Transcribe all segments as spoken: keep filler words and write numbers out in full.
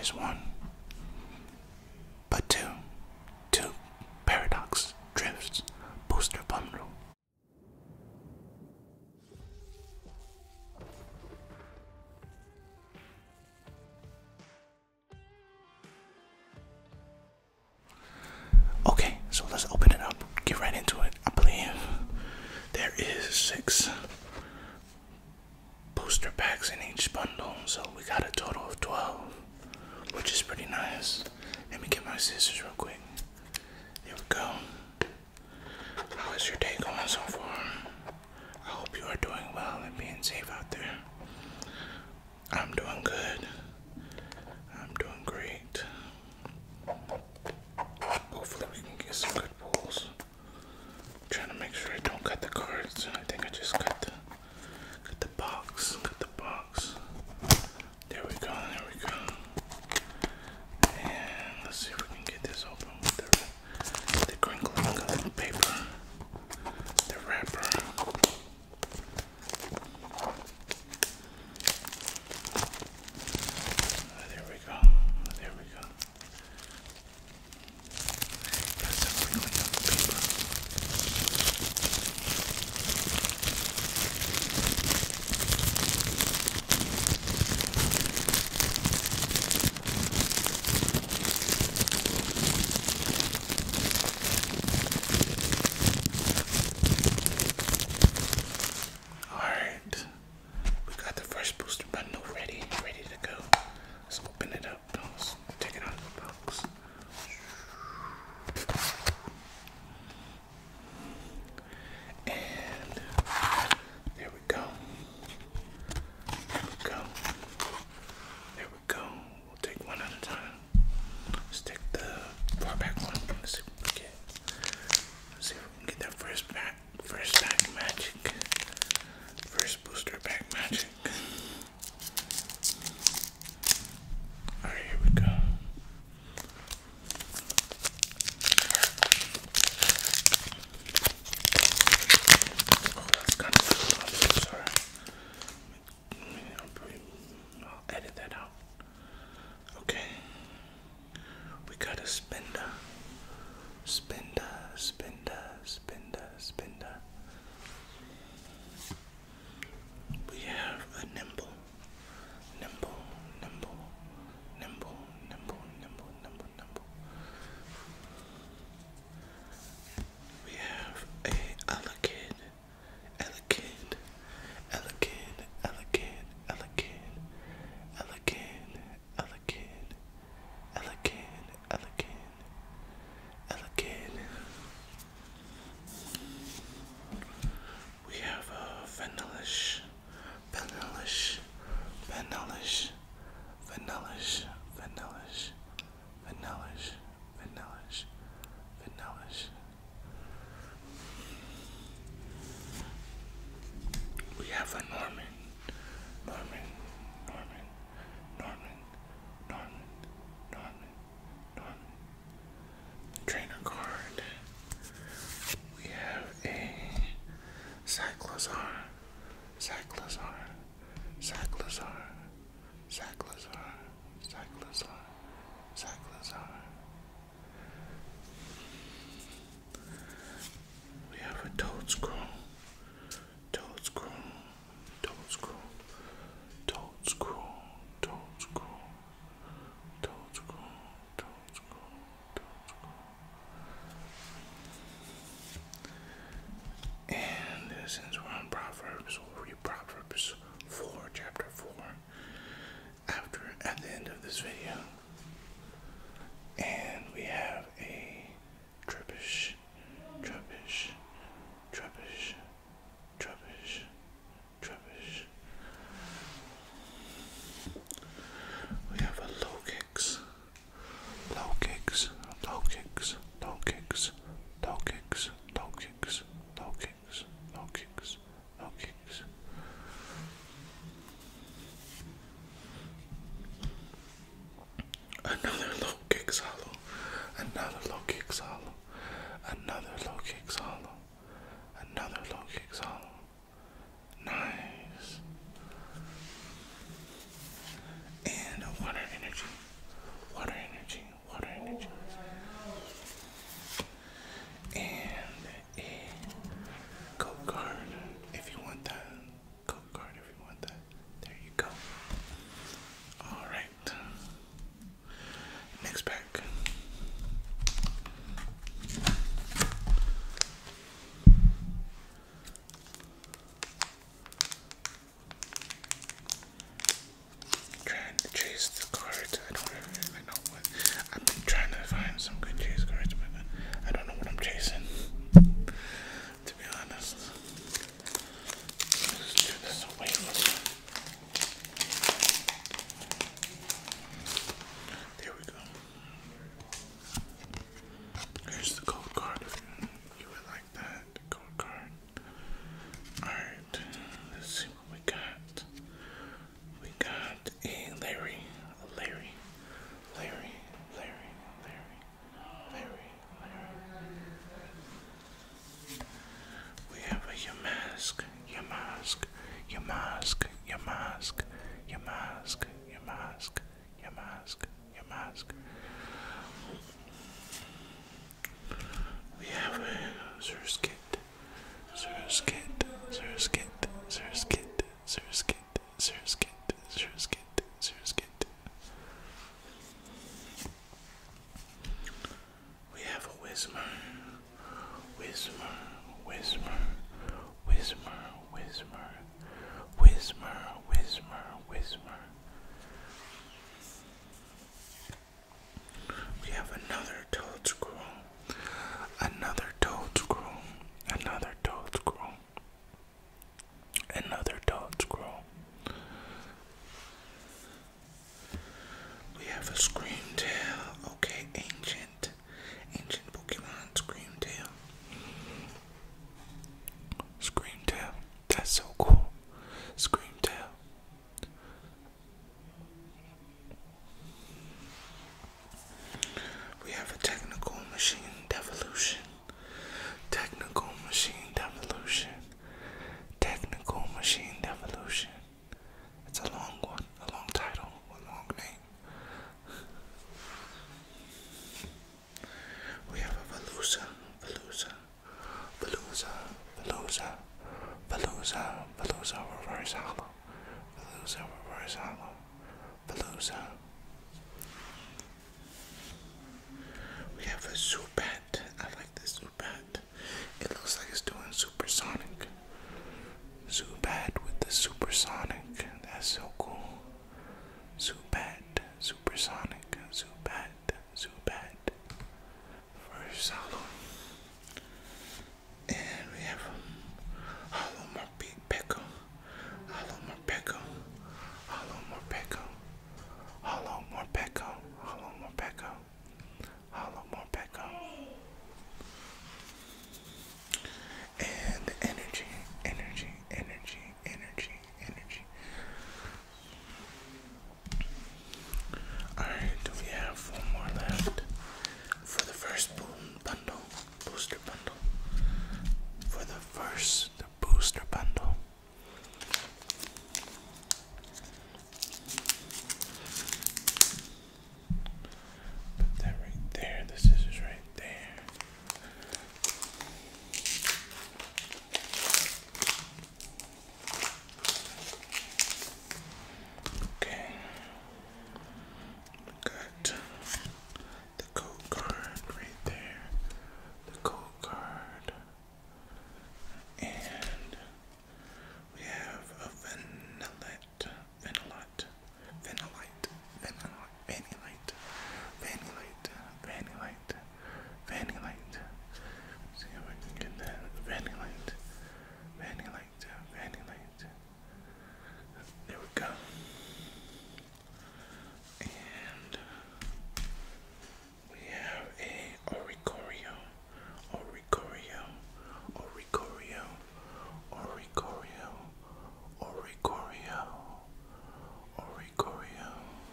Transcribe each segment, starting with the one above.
just one, but two. Two Paradox Drifts booster bundle. Okay, so let's open it up. Get right into it. I believe there is six booster packs in each bundle, so we got a total of twelve, which is pretty nice. Let me get my scissors real quick. There we go. How is your day going so far? I hope you are doing well and being safe out there. I'm doing good. I'm doing great. Hopefully we can get some good pulls. Trying to make sure I don't cut the cards. I think I just cut the cut the box. Cut the box. There we go, there we go. And let's see if we can get this open with the the crinkling of the paper. The wrapper. There we go. There we go. That's the crinkling of the paper. Alright. We got the first booster bundle ready, ready to go. Let's open it up. Let's take it out of the box. And there we go. There we go. There we go. We'll take one at a time. Let's take the far back one. Let's see if we can get. Let's see if we can get that first pack. First pack magic. First booster pack magic. Alright, here we go. Oh, that's kind of cool. I'm so sorry. I'll, probably, I'll edit that out. Okay. We got a spinda. Spinda, spinda, spinda, spinda. We have a nimble. Nimble, nimble, nimble, nimble, nimble, nimble, nimble. We have a Elekid, Elekid, Elekid, Elekid, Elekid, Elekid, Elekid, Elekid, Elekid, Elekid. We have a Vanillish, Vanillish, Vanillish, Vanillish, Vanillish, Vanillish, Vanillish, Vanillish. We have a Norman, Norman, Norman, Norman, Norman, Norman, Norman. Trainer card. We have a Cyclozar, Cyclozar, Cyclozar, Cyclozar, Cyclozar, Cyclozar. We have a Toadscroll, Toadscroll, Toadscroll, Toadscroll, Toadscroll, Toadscroll, Toadscroll, Toadscroll. And uh, since we're on Proverbs, we'll read Proverbs four, chapter four, after at the end of this video. And we have a Trubbish, Trubbish, Trubbish, Trubbish, Trubbish. We have a low kicks, low kicks, low kicks, low kicks, low kicks, low kicks, low kicks, low kicks, low kicks. Another low kicks hollow, another low kicks hollow, another low kicks hollow, another low kicks hollow. Nice. And a water energy, mask. We have a Surskit, Surskit, Surskit, Surskit, Surskit, Surskit, Surskit, Surskit. We have a Whismer, Whismer, Whismer, Whismer, Whismer, Whismer, Whismer, Whismer. We have another toad squirrel, another toad squirrel, another toad squirrel, another toad squirrel. We have a Screamtail. Okay, ancient, ancient Pokemon Screamtail. Screamtail. That's so cool. Screamtail. We have a Technical Machine Devolution. Technical Machine Devolution. Technical Machine Devolution. It's a long one, a long title, a long name. We have a Veluza, Veluza, Veluza, Veluza, Veluza, Veluza Reverse Hollow, Veluza Reverse Hollow, Veluza. We have a Zubat. I like this Zubat. It looks like it's doing supersonic. Zubat with the supersonic. That's so cool. Zubat, supersonic, Zubat, Zubat. First hollow. And we have a Hollow Morpeko, Hollow Morpeko, Hollow Morpeko, Hollow Morpeko, Hollow Morpeko, Hollow Morpeko. And energy, energy, energy, energy, energy. Alright, we have one more left for the first boom bundle, booster bundle. For the first booster bundle. Put that right there, the scissors right there. Okay. We got the code card right there. The code card. And we have a Vanillite, Vanillite, Vanillite, Vanillite, Vanillite, Vanillite, Vanillite, Vanillite. See if I can get that. Vanillite, Vanillite, Vanillite. There we go. And we have a Oricorio, Oricorio, Oricorio, Oricorio, Oricorio, Oricorio.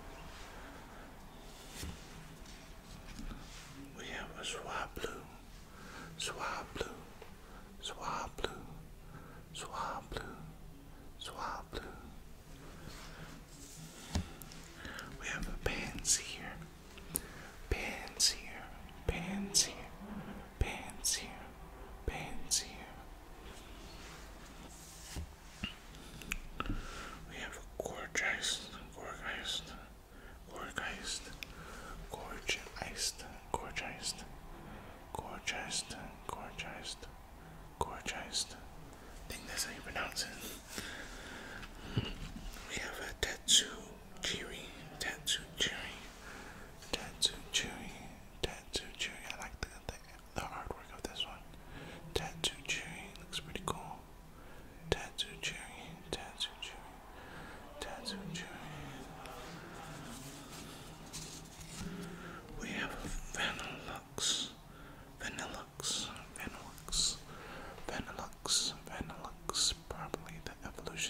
We have a Swablu, Swablu, Swablu, Swablu, Swablu. We have a Panseer, Panseer, Panseer, Panseer, Panseer. We have a Gorgeist, Gorgeist, Gorgeist, Gorgeist, Gorgeist, Gorgeist, Gorgeist, Gorgeist. I think that's how you pronounce it. We have a Tatsu Chiri, Tatsu Chiri, Tatsu Chiri, Tatsu Chiri. I like the, the, the artwork of this one. Tatsu Chiri looks pretty cool. Tatsu Chiri, Tatsu Chiri, Tatsu Chiri. We have a Vanillux, Vanillux, Vanillux, Vanillux, Vanillux. Probably the evolution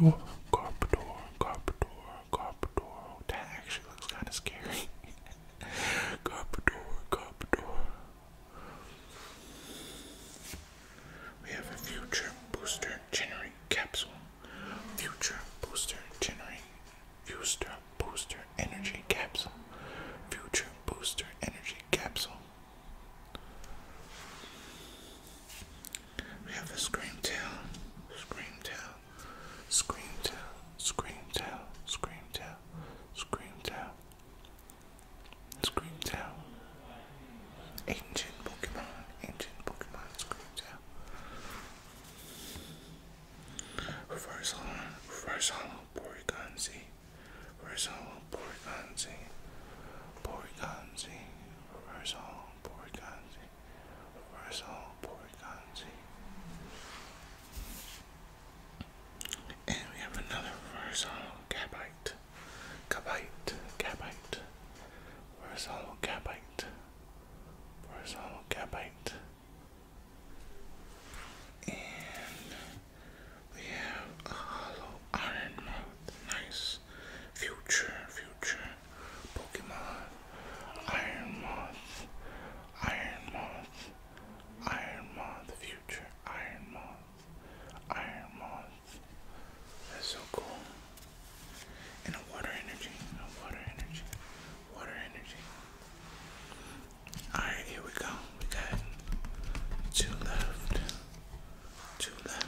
Carpador, Carpador, Carpador, Carpador. That actually looks kind of scary. Carpador, Carpador. We have a future booster generate capsule. Future booster generate. Future booster energy capsule. Future booster energy capsule. We have a scream tail. Scream tail. Scream tail. Scream tail. Scream tail. Scream tail. Scream tail. Ancient Pokemon. Ancient Pokemon. Scream tail. Reverse hollow, reverse hollow, Porygon Z, reverse hollow, Porygon Z, Porygon Z, reverse hollow, Porygon Z, reverse hollow, Porygon Z. And we have another reverse hollow, Gabite, Gabite, Gabite, reverse hollow, Gabite, reverse hollow, Gabite. And we have a hollow iron mouth. Nice. Future, future Pokemon. Iron moth. Iron moth. Iron moth. Future iron moth. Iron moth. That's so cool. And a water energy. A water energy. Water energy. Alright, here we go. We got two left. Two left.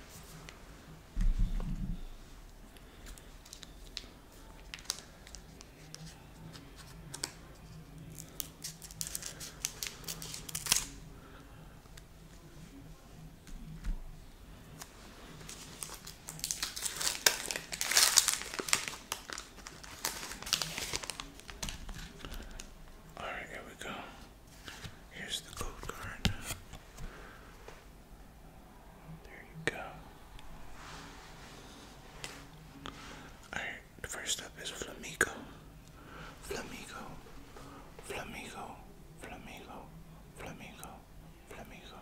Alright, here we go. Here's the code card. There you go. Alright, first up is Flamigo. Flamigo. Flamigo. Flamigo. Flamigo. Flamigo.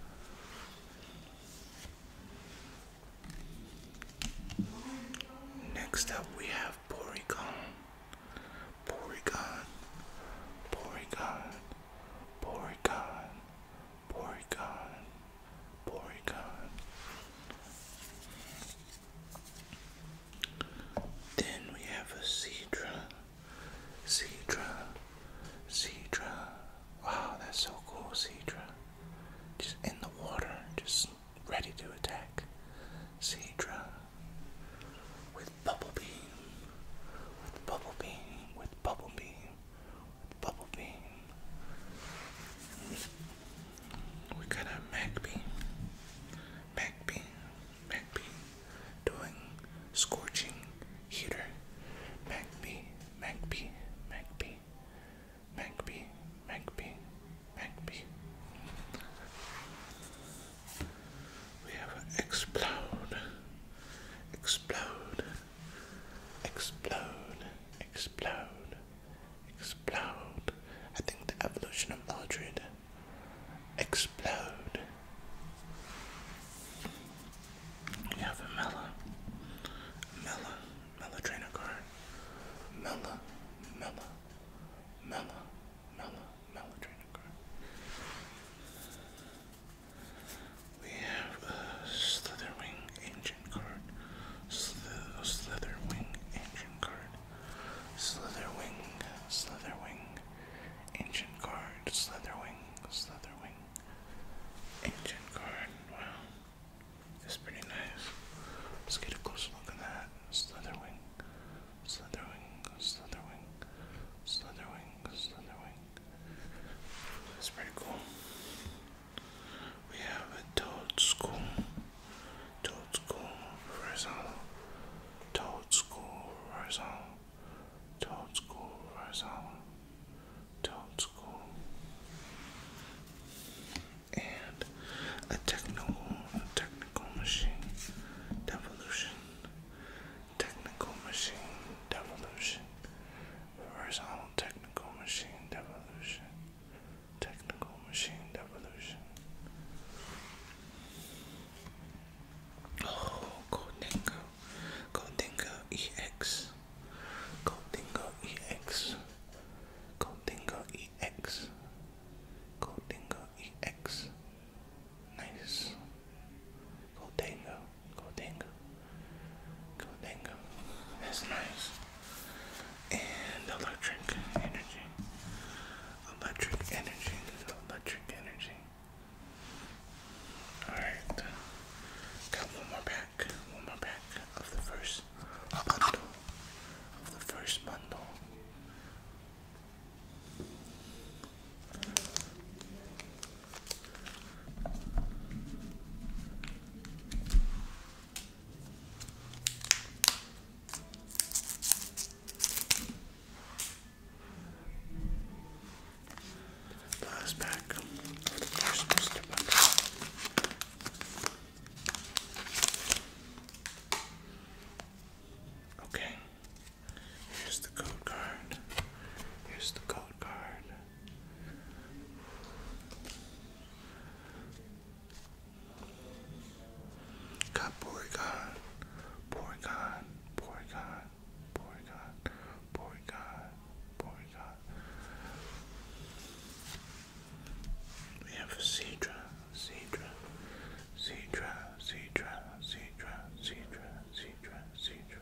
Next up we have Porygon. Porygon. Porygon. Porygon. Porygon. Porygon. Then we have a Seadra. Seadra. Seadra. Wow, that's so cool, Seadra. Just in the water, just ready to attack. Seadra. With Bubble Beam. Porygon, Porygon, Porygon, Porygon, Porygon, Porygon. We have a Seadra, Seadra, Seadra, Seadra, Seadra, Seadra, Seadra, Seadra.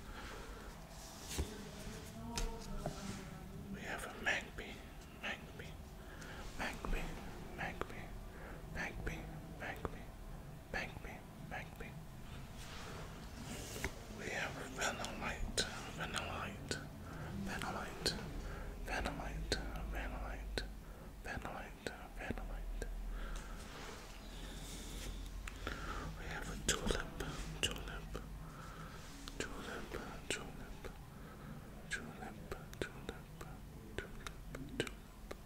We have a Magpie, Magpie, Magpie, Magpie, Magpie, Magpie, Magpie, Magpie. We have a Vanillite, Vanillite, Vanillite, Vanillite, Vanillite, Vanillite, Vanillite. We have a Tulip, Tulip, Tulip, Tulip, Tulip, Tulip, Tulip, Tulip.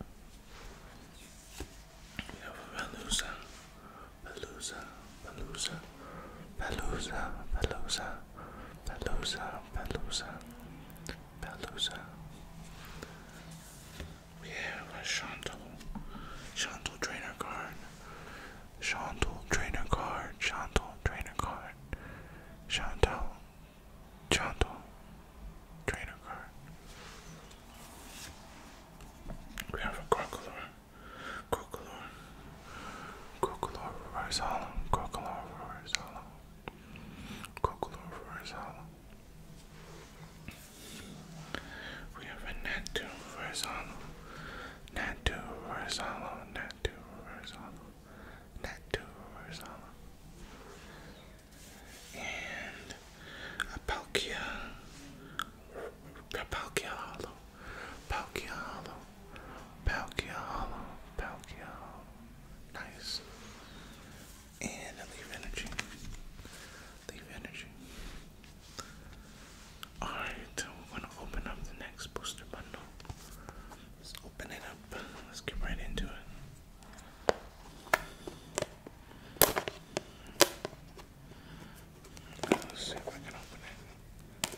We have a Veluza, Veluza, Veluza, Veluza, Veluza, Veluza, Veluza, Veluza. We have a Chantal, Chantal trainer card, Chantal trainer card, Chantal trainer card, Chantal, Chantal trainer card. We have a Crocolore, Crocolore, Crocolore reverse hollow, Crocolore reverse hollow, Crocolore reverse hollow. We have a Natu reverse hollow, Natu reverse hollow, Natu reverse hollow, Natu reverse hollow. And a Palkia, Palkia hollow, Palkia hollow, Palkia hollow, Palkia hollow. Nice. And a Leaf Energy. Leaf Energy. Alright, we're gonna open up the next booster bundle. Let's open it up. Let's get right into it. Let's see if I can open it.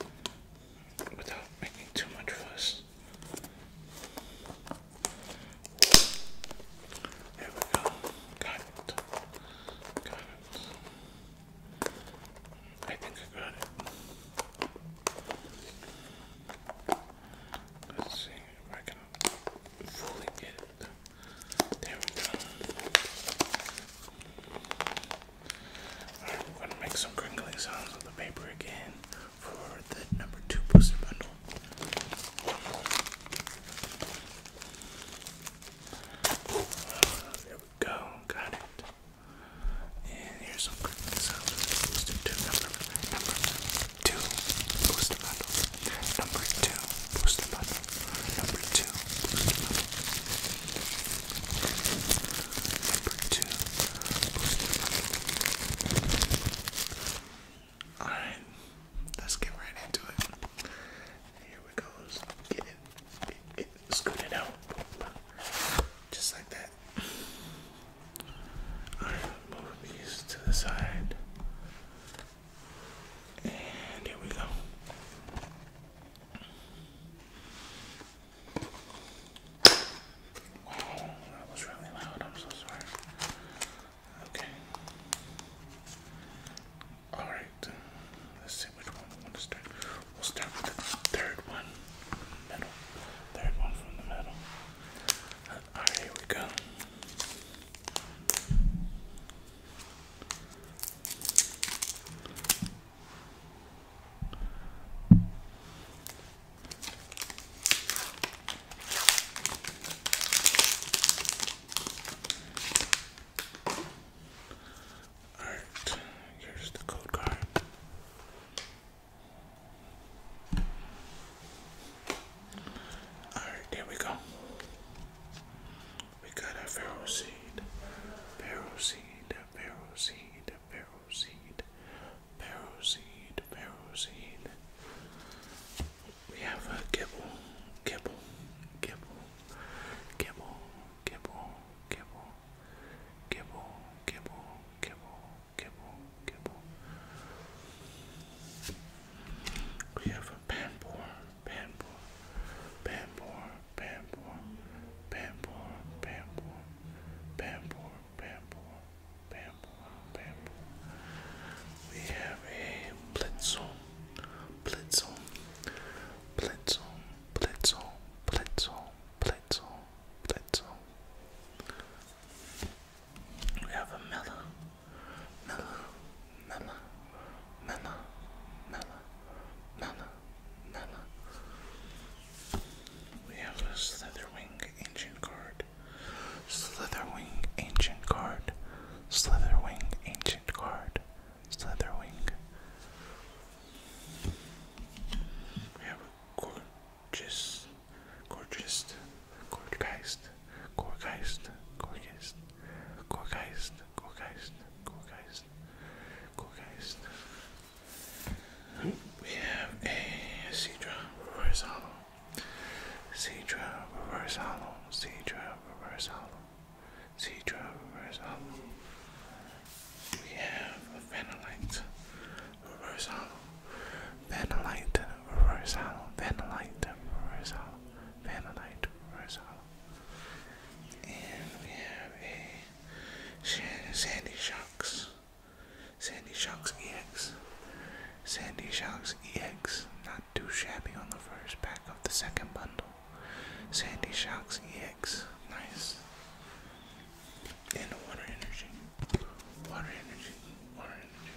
Sandy Shocks E X, not too shabby on the first pack of the second bundle. Sandy Shocks E X, nice. And water energy, water energy, water energy.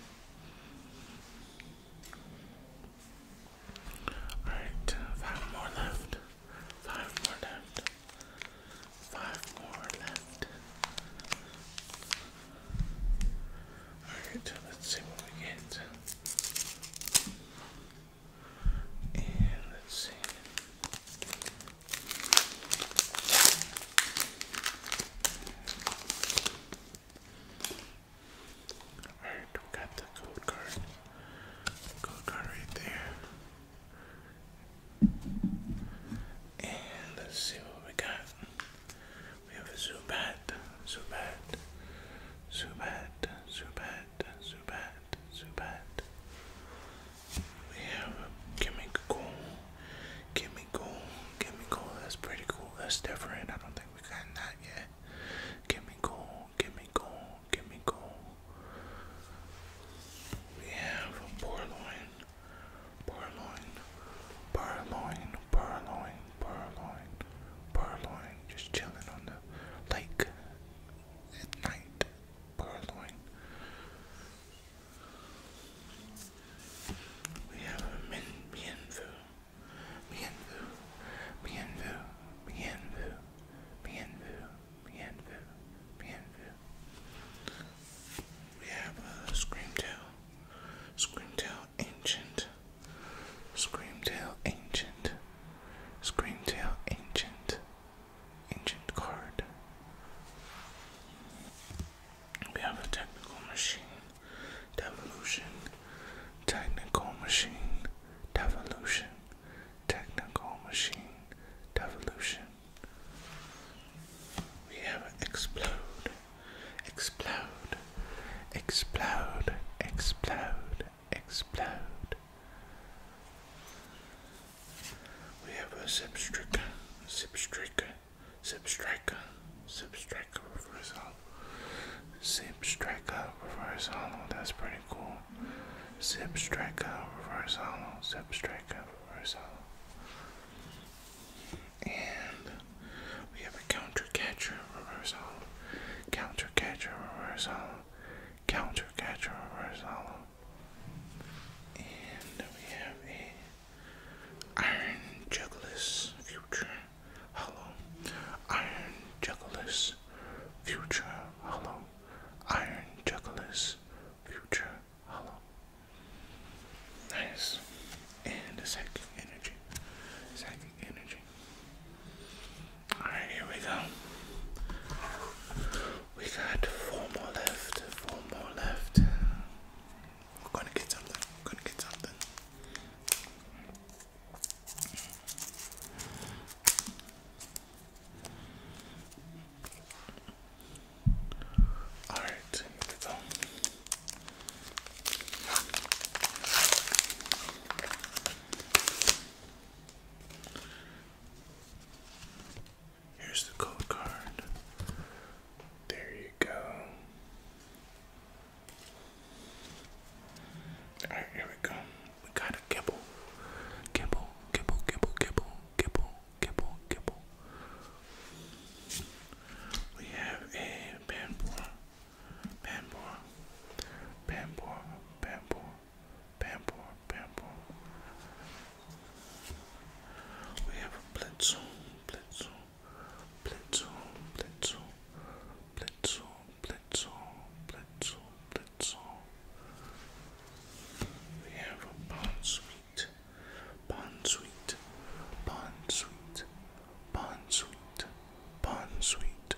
Alright, five more left. Five more left. Five more left. Alright, let's see what we get. And let's see. Alright, we got the code card. Code card right there. And let's see what we got. We have a Zubat, Zubat, Zubat, Zubat, Zubat, Zubat. We have a Chemical, Chemical, Chemical. That's pretty cool. That's different. I don't think we got that yet. Chemical, Chemical, Chemical. We have a Purloin, Purloin, Purloin, Purloin, Purloin, Purloin. Just chilling on the lake at night. Purloin. We have a Min Mienvu, Mienvu, Mienvu, Mienvu, Mienvu, Mienvu, Mienvu. We have a Screamtail, Screamtail Ancient, Screamtail Ancient, Screamtail Ancient, Ancient card. We have a Technical Machine, Devolution, Technical Machine, Devolution, Technical Machine, Devolution. We have an Explode, Explode, Explode, Explode, Explode. We have a Zipstrika, Zipstrika, Zipstrika, Zipstrika reverse hollow. Zipstrika reverse hollow, that's pretty cool. Zipstrika reverse hollow, Zipstrika reverse hollow. And we have a Counter Catcher reverse hollow, Counter Catcher reverse hollow, Counter Catcher reverse hollow. And we have a Iron Juggler's Future Hollow, Iron Juggler's Future Hollow, Iron Juggler's Future Hollow. Nice. And a Psychic Energy, Psychic Energy. Alright, here we go. We got four more left, four more left. We're gonna get something, we're gonna get something. Alright, here we go. Here's the code card. There you go. Alright, here we go. We got a Gibble. Gibble, Gibble, Gibble, Gibble, Gibble, Gibble, Gibble. We have a Panpour, Panpour, Panpour, Panpour, Panpour, Panpour. We have a Blitzel, Blitzel, Blitzel, Blitzel, Blitzel, Blitzel, Blitzel, Blitzel. We have a Bond Sweet, Bond Sweet, Bond Sweet, Bond Sweet, Bond Sweet.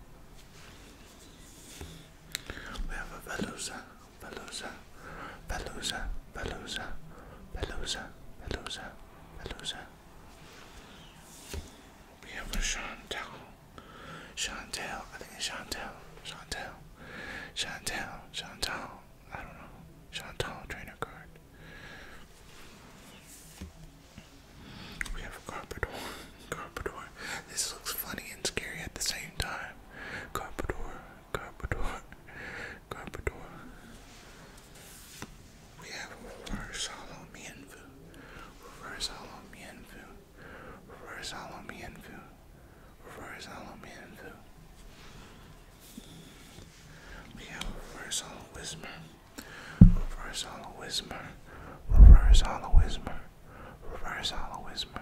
We have a Veluza, Veluza, Veluza, Veluza, Veluza, Veluza, Veluza. We have a Chantel, Chantel, I think it's Chantel, Chantel, Chantel, Chantel, I don't know, Chantel trainer card. We have a Carpador, Carpador. This looks funny and scary at the same time. Carpador, Carpador, Carpador. We have a reverse hollow. whisper, reverse hollow whisper, reverse hollow whisper, reverse hollow whisper.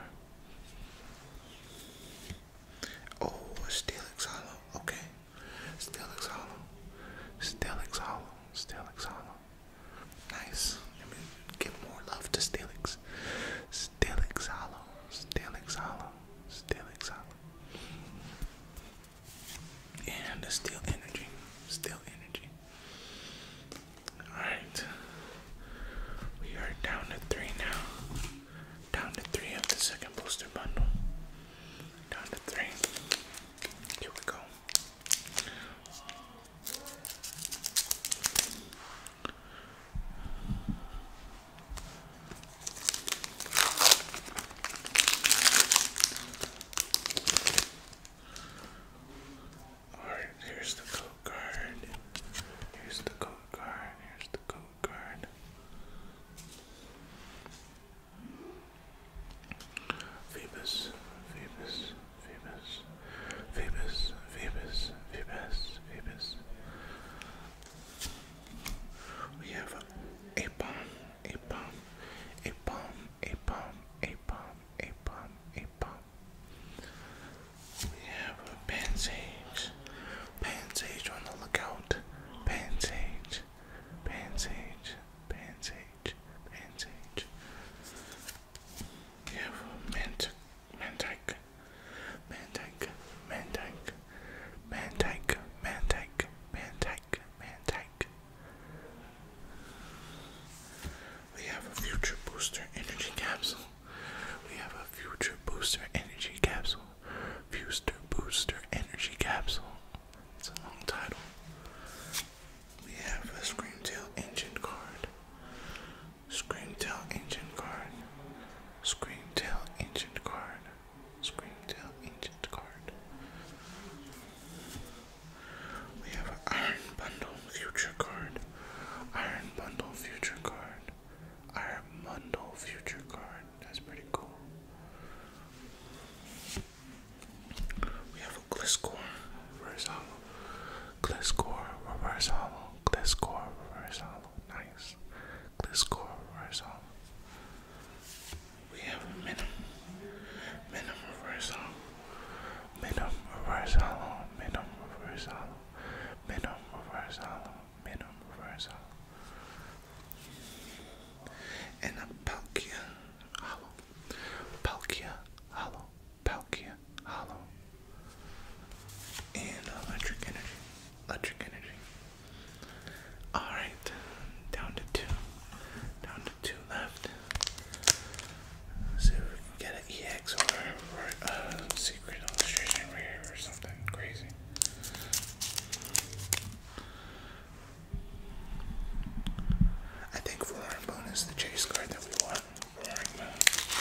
Oh, Steelix hollow. Okay, Steelix hollow, Steelix hollow, Steelix hollow. Nice. Let me give more love to Steelix. Steelix hollow, Steelix hollow, Steelix hollow. And the steel energy, steel energy. Alright. We are down to three now. Down to three of the second booster bundle. Down to three. Here we go. Alright, here's the code card. Here's the code card. Here's the code card. Phoebus, Phoebus, Phoebus, Phoebus, Phoebus, Phoebus, Phoebus. We have a bomb, a bomb, a bomb, a bomb, a bomb, a bomb, a bomb. We have a Pansage, Pansage on the lookout, Pansage, Pansage, Pansage, Pansage. We have a Mant Mantike, Mantike, Mantike, Mantike, Mantike, Mantike, Mantike. We have a Future Booster Energy Capsule. We have a Future Booster Energy Capsule. Future Booster Energy Capsule. It's a long title. We have a Screamtail Ancient card. Screamtail Ancient card. Screamtail Ancient card. Screamtail Ancient card. We have an Iron Bundle Future card. Iron Bundle Future card. Iron Bundle Future card. That's pretty cool. We have a Gliscor Reverse Hollow. Gliscor Reverse Hollow. Gliscor Reverse Hollow. Nice. Gliscor Reverse Hollow. We have a Minim. Minim Reverse Hollow. Minim Reverse Hollow. Minim Reverse Hollow. Minim Reverse Hollow. Minim Reverse Hollow. And a Palkia Hollow. Palkia Hollow. Palkia Hollow. And Electric Energy. Electric Energy. Alright. Down to two. Down to two left. Let's see if we can get an E X or, or a secret illustration rare or something crazy. I think Roaring Moon is the chase card that we want. Roaring Moon.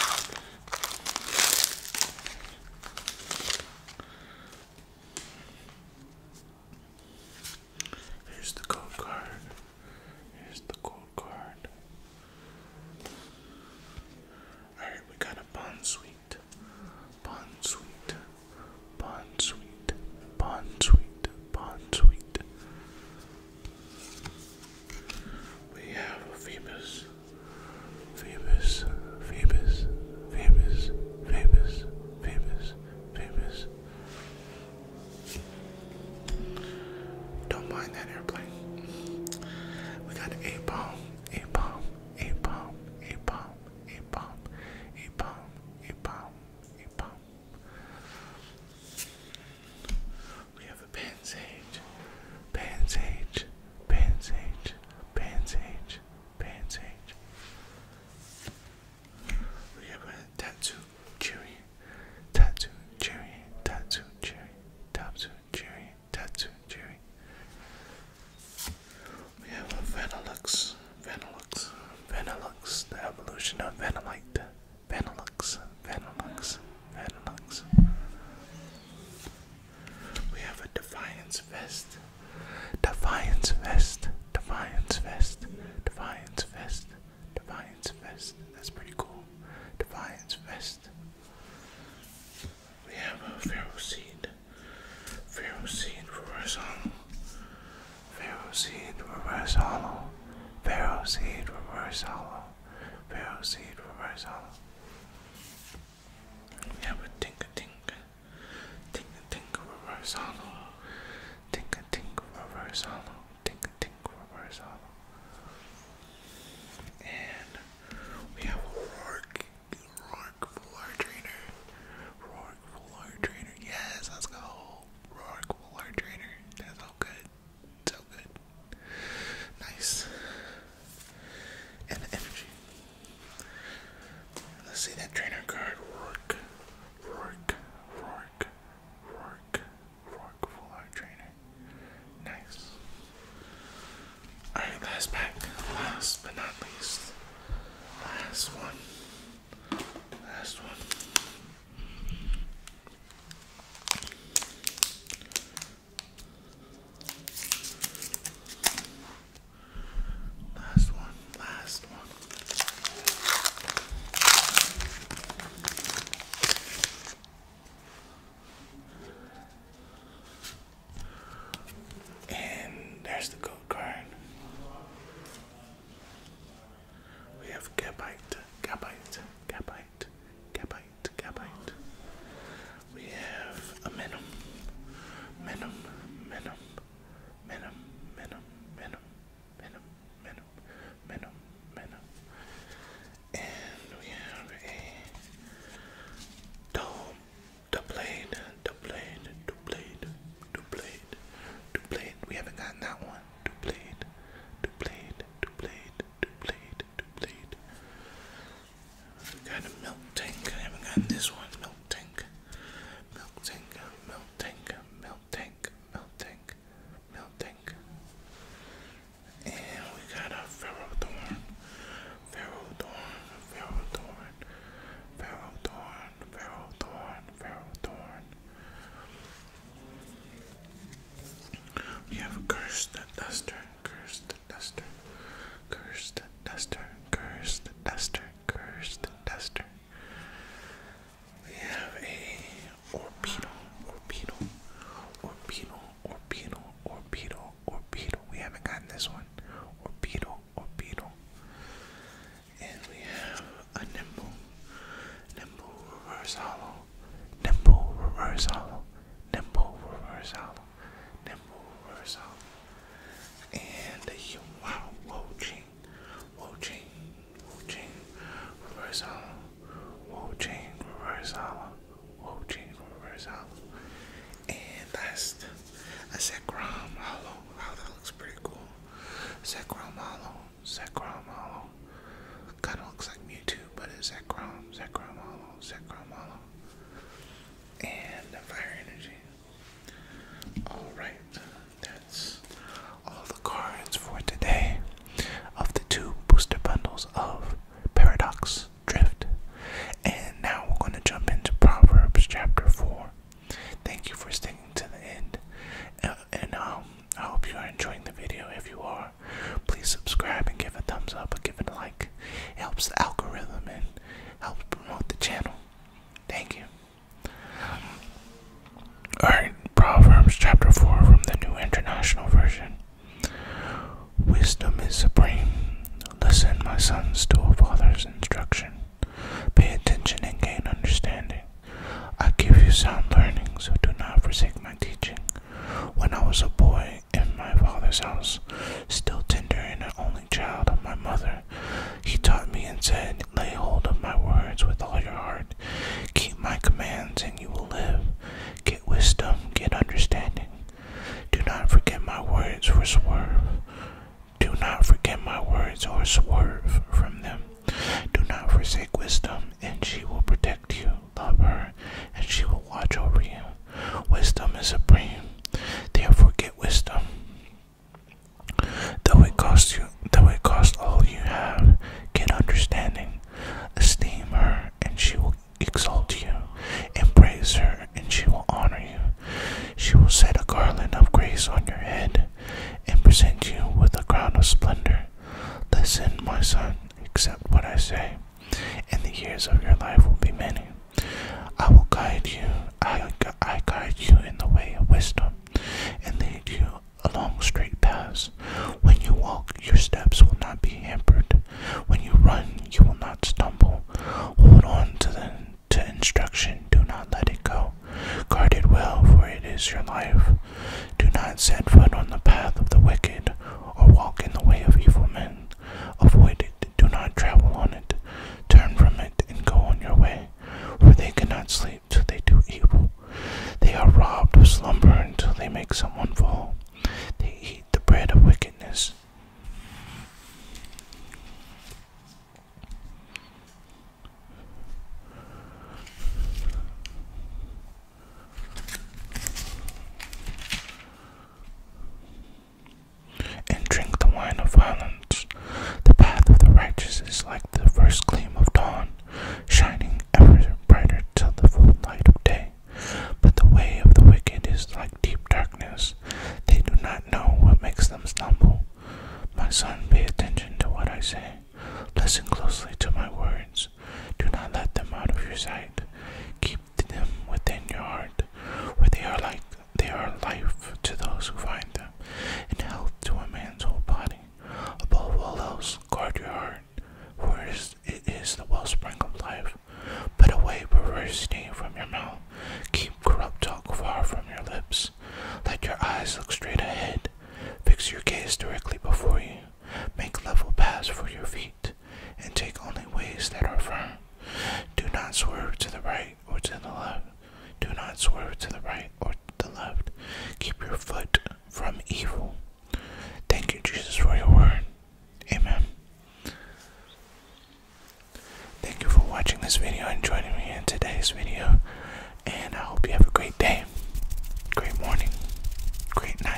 Here's the code card. Here's the code card. Alright, we got a Bond Sweet. Bond Sweet. Bond Sweet. Bond Sweet. Bond Sweet. We have a Phoebus. Phoebus. Phoebus. Phoebus. Phoebus. Phoebus. Phoebus. Don't mind that airplane. We got a bomb, a bomb, a bomb, a bomb, a bomb, a bomb, a bomb, a bomb. We have a Pansage, Pansage, Pansage, Pansage, Pansage. We have a Tattoo Cherry, Tattoo Cherry, Tattoo Cherry, Tattoo Cherry, Tattoo Cherry. We have a Vanillux, Vanillux, reverse hollow. Pharaoh seed, reverse hollow. Pharaoh seed, reverse hollow. We have a tinka tinka. Tinka tinka, reverse hollow. Tinka tinka, reverse hollow. Tinka tinka, reverse hollow. And we have a Rourke. Rourke Full Art Trainer. Rourke Full Art Trainer. Yes, let's go. Rourke Full Art Trainer. That's so good. So good. Nice. And the energy. Let's see that trainer card. Rourke. Rourke. Rourke. Rourke. Rourke Full Art Trainer. Nice. Alright, last pack. Last but not least. Last one. Last one. Last one. Last one. And there's the code card. We have Gabite, Gabite, Gabite, Gabite, Gabite. We have a Minim, Minim, Minim, Minim, Minim, Minim, Minim, Minim, Minim, Minim. And we have a Dome, Doublade, Doublade, Doublade, Doublade, Doublade. We haven't gotten that one. Doublade, Doublade, Doublade, Doublade, Doublade. We got a Milk Tank. I haven't gotten this one. Milk Tank. Milk Tank, Milk Tank, Milk Tank, Milk Tank, Milk Tank. And we got a Ferrothorn. Ferrothorn, Ferrothorn, Ferrothorn, Ferrothorn, Ferrothorn. We have a Cursed Duster, Cursed Duster, Cursed Duster, Cursed Duster, Cursed Duster. We have a Orbeetle, Orbeetle, Orbeetle, Orbeetle, Orbeetle, Orbeetle. We haven't gotten this one. Orbeetle, Orbeetle. And we have a Nimble, Nimble Reverse Hollow, Nimble Reverse Hollow, Nimble Reverse Hollow, Nimble Reverse Hollow. And a wow, Wo-Ching, Wo-Ching, Wo-Ching, Reverse Hollow, Wo-Ching, Reverse Hollow, Wo-Ching, Reverse Hollow. And last, a Zekrom Hollow. Wow, that looks pretty cool. Zekrom Hollow, Zekrom Hollow. Kind of looks like Mewtwo, but it's Zekrom, Zekrom Hollow, Zekrom Hollow. And the Fire Energy. Alright, that's all the cards for today of the two booster bundles of Paradox Drift. And now we're going to jump into Proverbs chapter four. Thank you for sticking to the end. Uh, and um, I hope you are enjoying the video. If you are, please subscribe and give a thumbs up or give it a like. It helps the algorithm and helps promote the channel. Thank you. Alright, Proverbs chapter four from the New International Version. Wisdom is supreme. Listen, my sons, to a father's instruction. Pay attention and gain understanding. I give you sound learning, so do not forsake my teaching. When I was a boy in my father's house, still tender and an only child of my mother, he taught me and said, lay hold of my words with all your heart. Keep my commands and you will live. Get wisdom, get understanding. Do not forget my words or swerve. Do not forget my words or swerve from them. Do not forsake wisdom, and she will protect you. Love her, and she will watch over you. Wisdom is supreme. Therefore get wisdom. Though it cost you, though it cost all you have, get understanding. Esteem her, and she will exalt you. Embrace her, and she will honor you. She will set a garland of grace on your head, and present you with a crown of splendor. Listen, my son, accept what I say, and the years of your life will be many. I will guide you, I, I guide you in the way of wisdom, and lead you along straight paths. When you Your steps will not be hampered. When you run, you will not stumble. Hold on to the to instruction. Do not let it go. Guard it well, for it is your life. Do not set foot on the path of the wicked, or walk in the way of evil men. Avoid it. Do not travel on it. Turn from it and go on your way, for they cannot sleep till they do evil. They are robbed of slumber until they make someone fall. They eat the bread of wickedness. And drink the wine of violence. The path of the righteous is like the first gleam of dawn, shining ever brighter till the full light of day. But the way of the wicked is like deep darkness. They do not know what makes them stumble. My son, pay attention to what I say. Listen closely to my words. Do not let them out of your sight. Keep them within your heart, where they are like they are life to those who find them, and health to a man's whole body. Above all else, guard your heart, for it is the wellspring of life. Put away perversity from your mouth. Keep corrupt talk far from your lips. Let your eyes look straight ahead. Fix your gaze directly before you. Make level paths for your feet, and take only ways that are firm. Do not swerve to the right or to the left. Do not swerve to the right or to the left. Keep your foot from evil. Thank you, Jesus, for your word. Amen. Thank you for watching this video and joining me in today's video. And I hope you have a great day, great morning, great night.